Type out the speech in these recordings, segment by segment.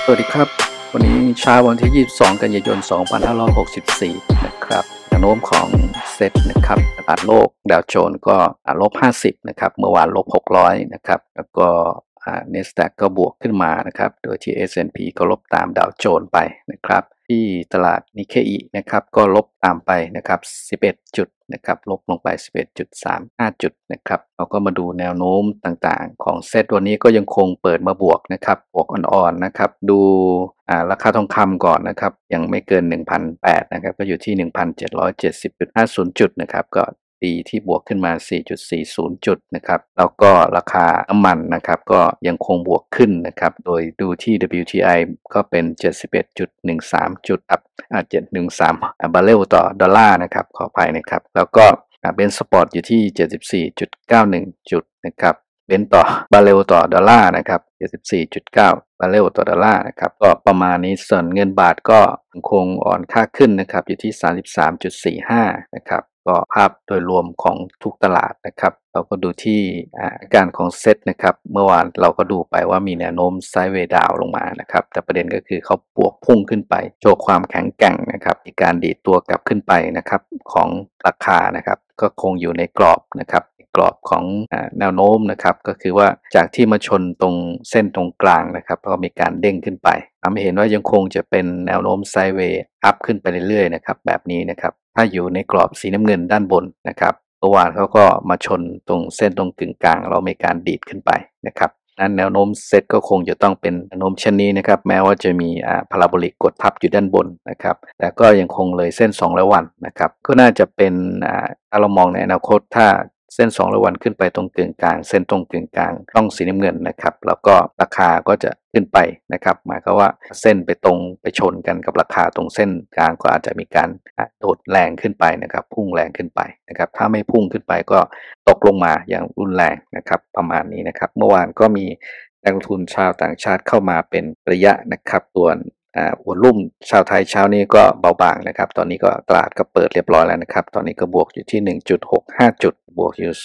สวัสดีครับวันนี้เช้าวันที่22กันยายน2564นะครับแนวโน้มของเซ็ตนะครับตลาดโลกดาวโจนส์ก็ลบ50นะครับเมื่อวานลบ600นะครับแล้วก็NASDAQ ก็บวกขึ้นมานะครับโดยที่ S&P ก็ลบตามดาวโจนส์ไปนะครับที่ตลาดนิเคอินะครับก็ลบตามไปนะครับ11จุดนะครับลบลงไป11.35จุดนะครับเราก็มาดูแนวโน้มต่างๆของเซตวันนี้ก็ยังคงเปิดมาบวกนะครับบวกอ่อนๆนะครับดูราคาทองคำก่อนนะครับยังไม่เกิน 1,800 นะครับก็อยู่ที่ 1,770.50 จุดนะครับก็ปีที่บวกขึ้นมา 4.40 จุดนะครับแล้วก็ราคาน้ำมันนะครับก็ยังคงบวกขึ้นนะครับโดยดูที่ WTI ก็เป็น 71.13 จุดครับ713บาร์เรลต่อดอลลาร์นะครับขออภัยนะครับแล้วก็เบนซ์สปอร์ตอยู่ที่ 74.91 จุดนะครับเบนซ์ต่อบาร์เรลต่อดอลลาร์นะครับ74.9บาร์เรลต่อดอลลาร์นะครับก็ประมาณนี้ส่วนเงินบาทก็ยังคงอ่อนค่าขึ้นนะครับอยู่ที่ 33.45 นะครับก็ภาพโดยรวมของทุกตลาดนะครับเราก็ดูที่อาการของเซตนะครับเมื่อวานเราก็ดูไปว่ามีแนวโน้มไซด์เวย์ดาวลงมานะครับแต่ประเด็นก็คือเขาบวกพุ่งขึ้นไปโชว์ความแข็งแกร่งนะครับมีการดีดตัวกลับขึ้นไปนะครับของราคานะครับก็คงอยู่ในกรอบนะครับกรอบของแนวโน้มนะครับก็คือว่าจากที่มาชนตรงเส้นตรงกลางนะครับก็มีการเด้งขึ้นไปทำให้เห็นว่ายังคงจะเป็นแนวโน้มไซด์เวย์อัพขึ้นไปเรื่อยๆนะครับแบบนี้นะครับถ้าอยู่ในกรอบสีน้ำเงินด้านบนนะครับเมื่อวานเขาก็มาชนตรงเส้นตรงกึ่งกลางเรามีการดีดขึ้นไปนะครับนั้นแนวโน้มเซตก็คงจะต้องเป็นแนวโน้มเช่นนี้นะครับแม้ว่าจะมีพาราโบลิกกดทับอยู่ด้านบนนะครับแต่ก็ยังคงเลยเส้น200วันนะครับก็น่าจะเป็นถ้าเรามองในอนาคตถ้าเส้น200วันขึ้นไปตรงกึ่งกลางเส้นตรงกึ่งกลางร่องสีน้ำเงินนะครับแล้วก็ราคาก็จะขึ้นไปนะครับหมายความว่าเส้นไปตรงไปชนกันกับราคาตรงเส้นกลางก็อาจจะมีการโดดแรงขึ้นไปนะครับพุ่งแรงขึ้นไปนะครับถ้าไม่พุ่งขึ้นไปก็ตกลงมาอย่างรุนแรงนะครับประมาณนี้นะครับเมื่อวานก็มีนักลงทุนชาวต่างชาติเข้ามาเป็นระยะนะครับส่วนวอลุ่มชาวไทยเช้านี้ก็เบาบางนะครับตอนนี้ก็ตลาดก็เปิดเรียบร้อยแล้วนะครับตอนนี้ก็บวกอยู่ที่ 1.65 จุดบวกอยู่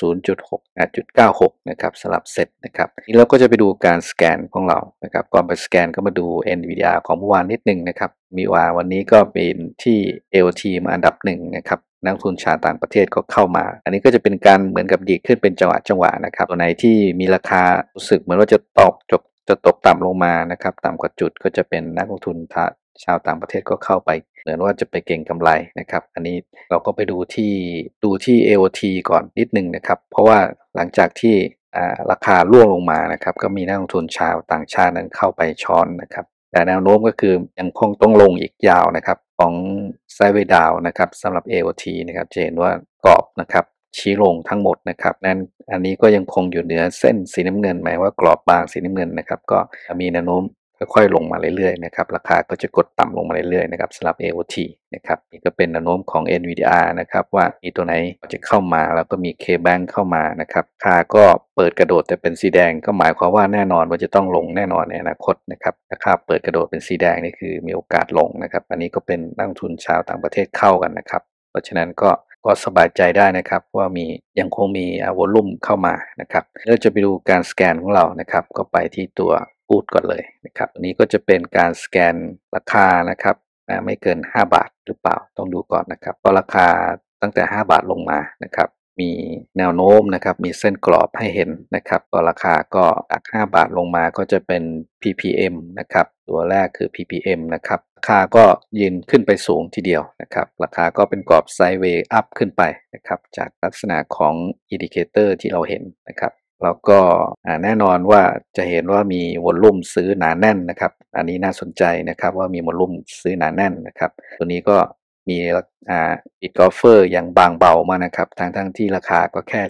0.96 นะครับสำหรับเซ็ตนะครับนี้เราก็จะไปดูการสแกนของเรานะครับก่อนไปสแกนก็มาดู NVIDIA ของเมื่อวานนิดนึงนะครับมีวันนี้ก็เป็นที่ AOT มาอันดับ1นะครับนักทุนชาวต่างประเทศก็เข้ามาอันนี้ก็จะเป็นการเหมือนกับดีขึ้นเป็นจังหวะนะครับตัวไหนที่มีราคารู้สึกเหมือนว่าจะตกต่ำลงมานะครับต่ำกว่าจุดก็จะเป็นนักลงทุนชาวต่างประเทศก็เข้าไปเหมือนว่าจะไปเก็งกำไรนะครับอันนี้เราก็ไปดูที่ AOT ก่อนนิดนึงนะครับเพราะว่าหลังจากที่ราคาร่วงลงมานะครับก็มีนักลงทุนชาวต่างชาตินั้นเข้าไปช้อนนะครับแต่แนวโน้มก็คือยังคงต้องลงอีกยาวนะครับของไซด์เวย์ดาวนะครับสำหรับ AOT นะครับจะเห็นว่ากรอบนะครับชี้ลงทั้งหมดนะครับนั้นอันนี้ก็ยังคงอยู่เหนือเส้นสีน้ำเงินหมายว่ากรอบบางสีน้ำเงินนะครับก็มีแนวโน้มค่อยๆลงมาเรื่อยๆนะครับราคาก็จะกดต่ำลงมาเรื่อยๆนะครับสำหรับ AOT นะครับนี่ก็เป็นแนวโน้มของ NVIDIA นะครับว่ามีตัวไหนจะเข้ามาแล้วก็มี KBank เข้ามานะครับราคาก็เปิดกระโดดแต่เป็นสีแดงก็หมายความว่าแน่นอนว่าจะต้องลงแน่นอนในอนาคตนะครับราคาเปิดกระโดดเป็นสีแดงนี่คือมีโอกาสลงนะครับอันนี้ก็เป็นนักลงทุนชาวต่างประเทศเข้ากันนะครับเพราะฉะนั้นก็สบายใจได้นะครับว่ายังคงมีวอลุ่มเข้ามานะครับเราจะไปดูการสแกนของเรานะครับก็ไปที่ตัวพูดก่อนเลยนะครับอันนี้ก็จะเป็นการสแกนราคานะครับไม่เกิน5 บาทหรือเปล่าต้องดูก่อนนะครับเพราะราคาตั้งแต่5 บาทลงมานะครับมีแนวโน้มนะครับมีเส้นกรอบให้เห็นนะครับก็ราคาก็จาก5 บาทลงมาก็จะเป็น PPM นะครับตัวแรกคือ PPM นะครับราคาก็ยืนขึ้นไปสูงทีเดียวนะครับราคาก็เป็นกรอบไซด์เวย์อัพขึ้นไปนะครับจากลักษณะของอินดิเคเตอร์ที่เราเห็นนะครับแล้วก็แน่นอนว่าจะเห็นว่ามีวอลลุ่มซื้อหนาแน่นนะครับอันนี้น่าสนใจนะครับว่ามีวอลลุ่มซื้อหนาแน่นนะครับตัวนี้ก็มีปิดกอล์ฟเฟอร์อย่างบางเบามานะครับทั้งที่ราคาก็แค่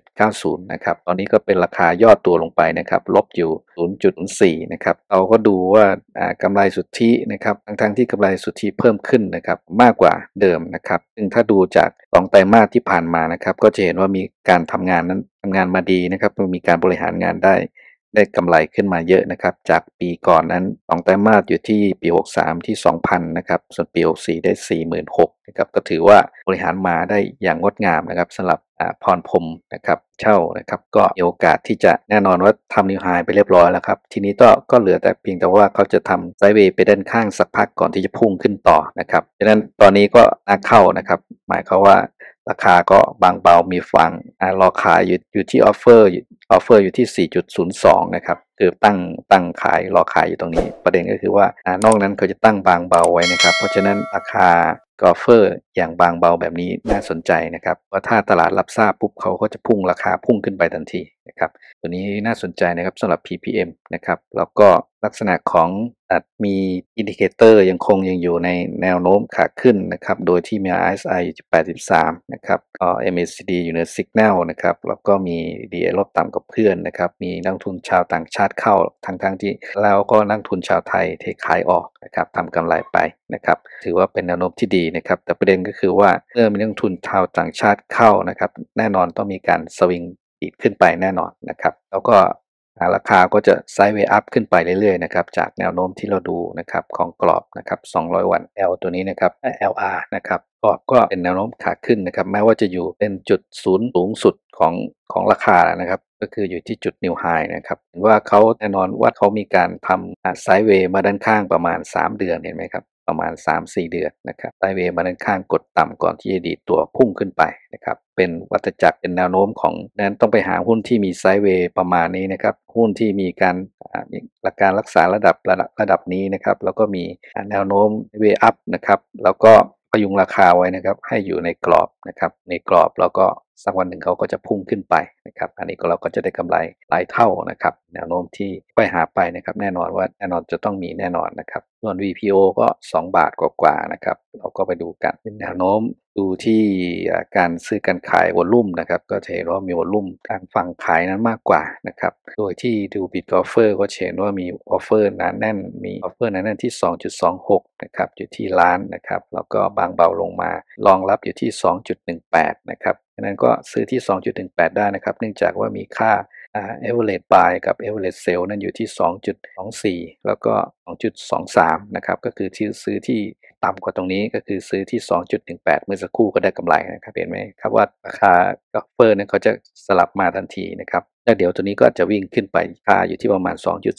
3.90 นะครับตอนนี้ก็เป็นราคาย่อตัวลงไปนะครับลบอยู่ 0.04 นะครับเราก็ดูว่ากำไรสุทธินะครับทั้งที่กำไรสุทธิเพิ่มขึ้นนะครับมากกว่าเดิมนะครับซึ่งถ้าดูจาก2 ไตรมาสที่ผ่านมานะครับก็จะเห็นว่ามีการทำงานมาดีนะครับมีการบริหารงานได้ได้กำไรขึ้นมาเยอะนะครับจากปีก่อนนั้น2ไตรมาสอยู่ที่ปี63ที่ 2,000 นะครับส่วนปี64ได้ 46,000นะครับก็ถือว่าบริหารมาได้อย่างงดงามนะครับสำหรับพรพรหมนะครับเช่านะครับก็มีโอกาสที่จะแน่นอนว่าทำนิวไฮไปเรียบร้อยแล้วครับทีนี้ก็เหลือแต่เพียงแต่ว่าเขาจะทำไซด์เวย์ไปด้านข้างสักพักก่อนที่จะพุ่งขึ้นต่อนะครับฉะนั้นตอนนี้ก็น่าเข้านะครับหมายความว่าราคาก็บางเบามีฟังรอขายอยู่ที่ออฟเฟอร์อยู่ที่ 4.02 นะครับคือตั้งขายรอขายอยู่ตรงนี้ประเด็นก็คือว่านอกนั้นเขาจะตั้งบางเบาไว้นะครับเพราะฉะนั้นราคากอล์ฟเฟอร์อย่างบางเบาแบบนี้น่าสนใจนะครับว่าถ้าตลาดรับทราบปุ๊บเขาก็จะพุ่งราคาพุ่งขึ้นไปทันทีนะครับตัวนี้น่าสนใจนะครับสำหรับ PPM นะครับแล้วก็ลักษณะของมีอินดิเคเตอร์ยังอยู่ในแนวโน้มขาขึ้นนะครับโดยที่มี RSI อยู่ที่83นะครับMACD อยู่ใน Signal นะครับแล้วก็มี DA ลบต่ำกว่าเพื่อนนะครับมีนักทุนชาวต่างชาติเข้าทั้งที่แล้วก็นักทุนชาวไทยเทขายออกนะครับทำกำไรไปนะครับถือว่าเป็นแนวโน้มที่ดีนะครับแต่ประเด็นก็คือว่าเมื่อมีนักทุนชาวต่างชาติเข้านะครับแน่นอนต้องมีการสวิงดีดขึ้นไปแน่นอนนะครับแล้วก็ราคาก็จะไซด์เวย์อัพขึ้นไปเรื่อยๆนะครับจากแนวโน้มที่เราดูนะครับของกรอบนะครับ200 วัน L ตัวนี้นะครับLR นะครับก็เป็นแนวโน้มขาขึ้นนะครับแม้ว่าจะอยู่เป็นจุดศูนย์สูงสุดของราคานะครับก็คืออยู่ที่จุด New High นะครับเห็นว่าเขาแน่นอนว่าเขามีการทำไซด์เวย์มาด้านข้างประมาณ3 เดือนเห็นไหมครับประมาณ3-4 เดือนนะครับไซด์เวย์มาด้านข้างกดต่ำก่อนที่จะดีดตัวพุ่งขึ้นไปนะครับเป็นวัฏจักรเป็นแนวโน้มของนั้นต้องไปหาหุ้นที่มีไซด์เวย์ประมาณนี้นะครับหุ้นที่มีการรักษาระดับนี้นะครับแล้วก็มีแนวโน้มเวย์อัพนะครับแล้วก็พยุงราคาไว้นะครับให้อยู่ในกรอบนะครับในกรอบแล้วก็สักวันหนึ่งเขาก็จะพุ่งขึ้นไปนะครับอันนี้เราก็จะได้กำไรหลายเท่านะครับแนวโน้มที่ไปหาไปนะครับแน่นอนจะต้องมีแน่นอนนะครับส่วน VPO ก็2 บาทกว่าๆนะครับเราก็ไปดูกันเป็นแนวโน้มดูที่การซื้อการขายวอลุ่มนะครับก็จะเห็นว่ามีวอลุ่มทางฝั่งขายนั้นมากกว่านะครับโดยที่ดูบิตออฟเฟอร์ก็เห็นว่ามีออฟเฟอร์หนาแน่นมีออฟเฟอร์หนาแน่นที่ 2.26 นะครับอยู่ที่ล้านนะครับแล้วก็บางเบาลงมารองรับอยู่ที่ 2.18 นะครับฉะนั้นก็ซื้อที่ 2.18 ได้นะครับเนื่องจากว่ามีค่าaverage buy กับ average sell นั้นอยู่ที่ 2.24 แล้วก็ 2.23 นะครับก็คือที่ซื้อที่ต่ำกว่าตรงนี้ก็คือซื้อที่ 2.18 เมื่อสักครู่ก็ได้กำไรนะครับเห็นไหมครับว่าราคาออฟเฟอร์นั้นเขาจะสลับมาทันทีนะครับแล้วเดี๋ยวตัวนี้ก็จะวิ่งขึ้นไปค่าอยู่ที่ประมาณ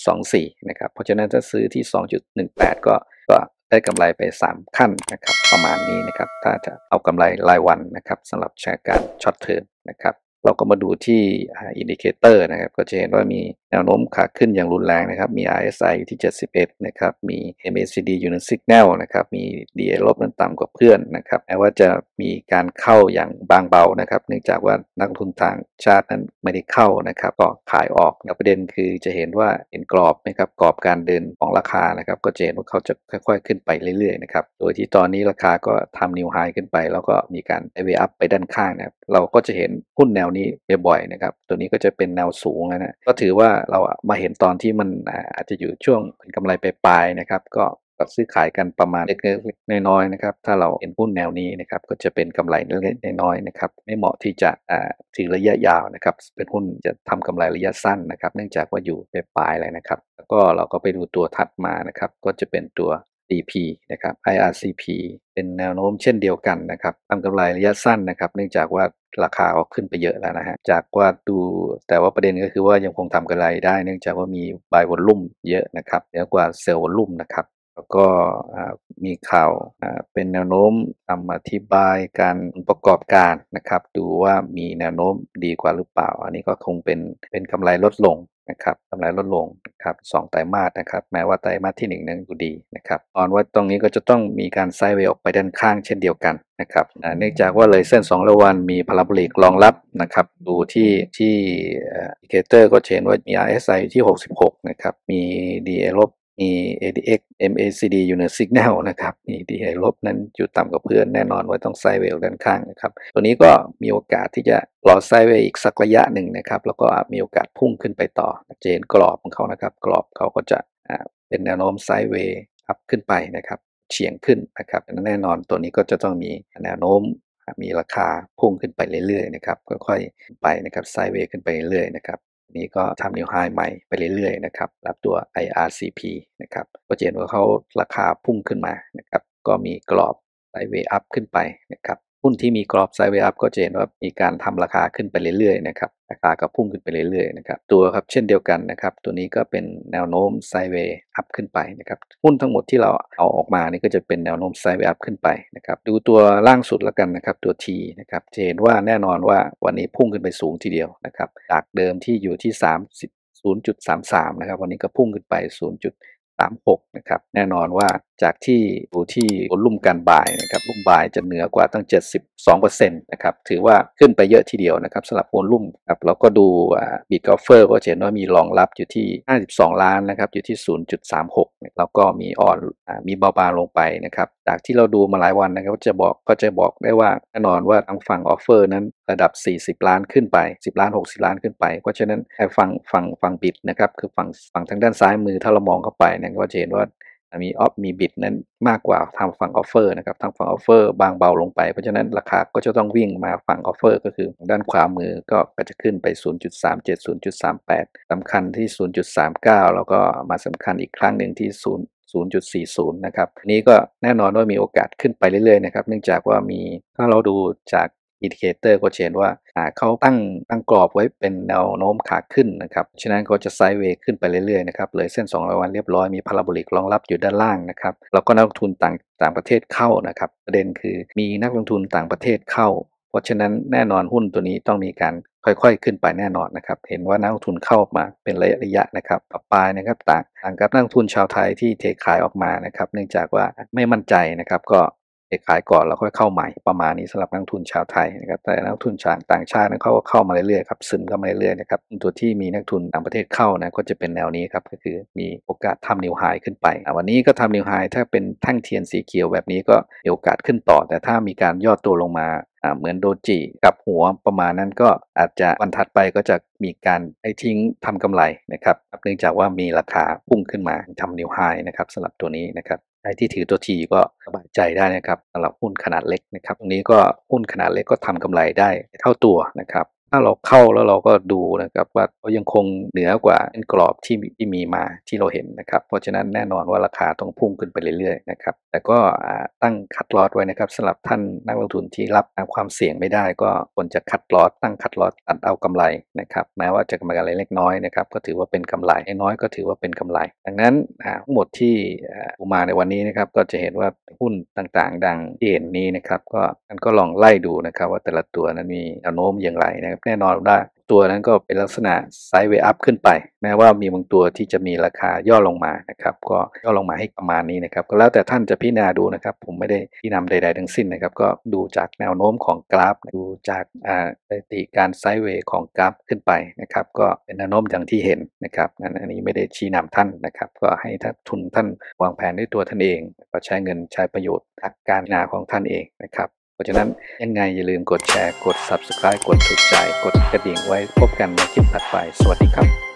2.24 นะครับเพราะฉะนั้นถ้าซื้อที่ 2.18 ก็ได้กำไรไป3ขั้นนะครับประมาณนี้นะครับถ้าจะเอากำไรรายวันนะครับสำหรับใช้การช็อตเทอมนะครับเราก็มาดูที่อินดิเคเตอร์นะครับก็จะเห็นว่ามีแนวโน้มขาขึ้นอย่างรุนแรงนะครับมี RSI อยู่ที่71นะครับมี MACD อยู่ใน Signal นะครับมี DA ลบนั้นต่ำกว่าเพื่อนนะครับแม้ว่าจะมีการเข้าอย่างบางเบานะครับเนื่องจากว่านักลงทุนต่างชาตินั้นไม่ได้เข้านะครับก็ขายออกแล้วประเด็นคือจะเห็นว่าเห็นกรอบนะครับกรอบการเดินของราคานะครับก็จะเห็นว่าเขาจะค่อยๆขึ้นไปเรื่อยๆนะครับโดยที่ตอนนี้ราคาก็ทำนิวไฮขึ้นไปแล้วก็มีการไอเวอัพไปด้านข้างนะครับเราก็จะเห็นหุ้นแนวนี้บ่อยๆนะครับตัวนี้ก็จะเป็นแนวสูงนะก็ถือว่าเรามาเห็นตอนที่มันอาจจะอยู่ช่วงกำไรปลายๆนะครับก็ซื้อขายกันประมาณเล็กๆน้อยๆนะครับถ้าเราเห็นหุ้นแนวนี้นะครับก็จะเป็นกำไรเล็กๆน้อยๆนะครับไม่เหมาะที่จะถือระยะยาวนะครับเป็นหุ้นจะทำกำไรระยะสั้นนะครับเนื่องจากว่าอยู่ปลายๆเลยนะครับแล้วก็เราก็ไปดูตัวถัดมานะครับก็จะเป็นตัว DP นะครับ IRCP เป็นแนวโน้มเช่นเดียวกันนะครับทำกำไรระยะสั้นนะครับเนื่องจากว่าราคาก็ขึ้นไปเยอะแล้วนะฮะจากว่าดูแต่ว่าประเด็นก็คือว่ายังคงทำกำไรได้เนื่องจากว่ามี buy volume เยอะนะครับเยอะกว่า sell volume นะครับแล้วก็มีข่าวเป็นแนวโน้มอธิบายการประกอบการนะครับดูว่ามีแนวโน้มดีกว่าหรือเปล่าอันนี้ก็คงเป็นกำไรลดลงนะครับกำไรลดลงนะครับ2 ไตรมาสนะครับแม้ว่าไตรมาสที่1นั้นดูดีนะครับตอนว่าตรงนี้ก็จะต้องมีการไซด์เวย์ออกไปด้านข้างเช่นเดียวกันนะครับเนื่องจากว่าเลยเส้น200 วันมีพาราโบลิกรองรับนะครับดูที่อินดิเคเตอร์ก็เห็นว่ามี RSI ที่66นะครับมี DA ลบมี ADX MACD อยู่ใน Signal นะครับมี DA ลบนั้นอยู่ต่ำกว่าเพื่อนแน่นอนว่าต้องไซด์เวย์ด้านข้างนะครับตัวนี้ก็มีโอกาสที่จะรอไซด์เวย์อีกสักระยะหนึ่งนะครับแล้วก็มีโอกาสพุ่งขึ้นไปต่อเจนกรอบของเขานะครับกรอบเขาก็จะเป็นแนวโน้มไซด์เวย์อัพขึ้นไปนะครับเฉียงขึ้นนะครับแน่นอนตัวนี้ก็จะต้องมีแนวโน้มมีราคาพุ่งขึ้นไปเรื่อยๆนะครับค่อยๆไปนะครับไซด์เวย์ขึ้นไปเรื่อยๆนะครับนี้ก็ทำนิวไฮใหม่ไปเรื่อยๆนะครับรับตัว IRCP นะครับก็จะเห็นว่าเขาราคาพุ่งขึ้นมานะครับก็มีกรอบไซด์เวย์อัพขึ้นไปนะครับหุ้นที่มีกรอบไซด์เวย์อัพก็จะเห็นว่ามีการทำราคาขึ้นไปเรื่อยๆนะครับราคาก็พุ่งขึ้นไปเรื่อยๆนะครับตัวครับเช่นเดียวกันนะครับตัวนี้ก็เป็นแนวโน้มไซด์เวย์อัพขึ้นไปนะครับหุ้นทั้งหมดที่เราเอาออกมานี่ก็จะเป็นแนวโน้มไซด์เวย์อัพขึ้นไปนะครับดูตัวล่างสุดแล้วกันนะครับตัว T นะครับจะเห็นว่าแน่นอนว่าวันนี้พุ่งขึ้นไปสูงทีเดียวนะครับจากเดิมที่อยู่ที่30 0.33นะครับวันนี้ก็พุ่งขึ้นไป0.36นะครับแน่นอนว่าจากที่ดูที่วอลุ่มการบายนะครับวอลุ่มบายจะเหนือกว่าตั้ง72%นะครับถือว่าขึ้นไปเยอะทีเดียวนะครับสำหรับวอลุ่มครับแล้วก็ดูบิตกอล์ฟเฟอร์ก็เห็นว่ามีรองรับอยู่ที่52ล้านนะครับอยู่ที่0.36แล้วก็มีเบาบางลงไปนะครับจากที่เราดูมาหลายวันนะครับก็จะบอกได้ว่าแน่นอนว่าทางฝั่งออฟเฟอร์นั้นระดับ40ล้านขึ้นไป10ล้าน60ล้านขึ้นไปเพราะฉะนั้นฝั่งบิตนะครับคือฝั่งทางด้านซ้ายมือถ้าเรามองเข้าไปนะก็จะเห็นว่ามีบิดนั้นมากกว่าทางฝั่งออฟเฟอร์นะครับทางฝั่งออฟเฟอร์บางเบาลงไปเพราะฉะนั้นราคาก็จะต้องวิ่งมาฝั่งออฟเฟอร์ก็คือด้านขวามือก็จะขึ้นไป0.37 0.38สำคัญที่0.39แล้วก็มาสำคัญอีกครั้งหนึ่งที่0.40นะครับนี้ก็แน่นอนว่ามีโอกาสขึ้นไปเรื่อยๆนะครับเนื่องจากว่าถ้าเราดูจากอินดิเคเตอร์ก็เห็นว่าเขาตั้งกรอบไว้เป็นแนวโน้มขาขึ้นนะครับฉะนั้นเขาจะไซด์เวย์ขึ้นไปเรื่อยๆนะครับเลยเส้น200วันเรียบร้อยมีพาราโบลิกรองรับอยู่ด้านล่างนะครับแล้วก็นักลงทุนต่างประเทศเข้านะครับประเด็นคือมีนักลงทุนต่างประเทศเข้าเพราะฉะนั้นแน่นอนหุ้นตัวนี้ต้องมีการค่อยๆขึ้นไปแน่นอนนะครับเห็นว่านักลงทุนเข้ามาเป็นระยะนะครับต่อไปนะครับต่างกับนักลงทุนชาวไทยที่เทขายออกมานะครับเนื่องจากว่าไม่มั่นใจนะครับก็เทขายก่อนแล้วค่อยเข้าใหม่ประมาณนี้สำหรับนักลงทุนชาวไทยนะครับแต่นักลงทุนต่างชาตินั้นเขาก็เข้ามาเรื่อยๆครับซึมเข้ามาเรื่อยๆนะครับตัวที่มีนักทุนต่างประเทศเข้านะก็จะเป็นแนวนี้ครับก็คือมีโอกาสทำนิวไฮขึ้นไปวันนี้ก็ทำนิวไฮถ้าเป็นแท่งเทียนสีเขียวแบบนี้ก็มีโอกาสขึ้นต่อแต่ถ้ามีการย่อตัวลงมาเหมือนโดจิกับหัวประมาณนั้นก็อาจจะวันถัดไปก็จะมีการทิ้งทำกำไรนะครับเนื่องจากว่ามีราคาพุ่งขึ้นมาทำนิวไฮนะครับสำหรับตัวนี้นะครับใครที่ถือตัวทีก็สบายใจได้นะครับสำหรับหุ้นขนาดเล็กนะครับตรงนี้ก็หุ้นขนาดเล็กก็ทำกำไรได้เท่าตัวนะครับถ้าเราเข้าแล้วเราก็ดูนะครับว่าเขายังคงเหนือกว่ากรอบที่มีมาที่เราเห็นนะครับเพราะฉะนั้นแน่นอนว่าราคาต้องพุ่งขึ้นไปเรื่อยๆนะครับแต่ก็ตั้งคัดลอสไว้นะครับสำหรับท่านนักลงทุนที่รับความเสี่ยงไม่ได้ก็ควรจะคัดลอสตั้งคัดลอสตัดเอากำไรนะครับแม้ว่าจะกำไรเล็กน้อยนะครับก็ถือว่าเป็นกำไรน้อยก็ถือว่าเป็นกำไรดังนั้นทั้งหมดที่มาในวันนี้นะครับก็จะเห็นว่าหุ้นต่างๆดังที่เห็นนี้นะครับก็ลองไล่ดูนะครับว่าแต่ละตัวนั้นมีแนวโน้มอย่างไรนะครับแน่นอนว่าตัวนั้นก็เป็นลักษณะไซด์เวย์อัพขึ้นไปแม้ว่ามีบางตัวที่จะมีราคาย่อลงมานะครับก็ย่อลงมาให้ประมาณนี้นะครับก็แล้วแต่ท่านจะพิจารณาดูนะครับผมไม่ได้ชี้นำใดๆทั้งสิ้นนะครับก็ดูจากแนวโน้มของกราฟดูจากสถิติการไซด์เวย์ของกราฟขึ้นไปนะครับก็เป็นแนวโน้มอย่างที่เห็นนะครับอันนี้ไม่ได้ชี้นำท่านนะครับก็ให้ท่านวางแผนด้วยตัวท่านเองก็ใช้เงินใช้ประโยชน์จากการพิจารณาของท่านเองนะครับเพราะฉะนั้นยังไงอย่าลืมกดแชร์กด Subscribe กดถูกใจกดกระดิ่งไว้พบกันในคลิปถัดไปสวัสดีครับ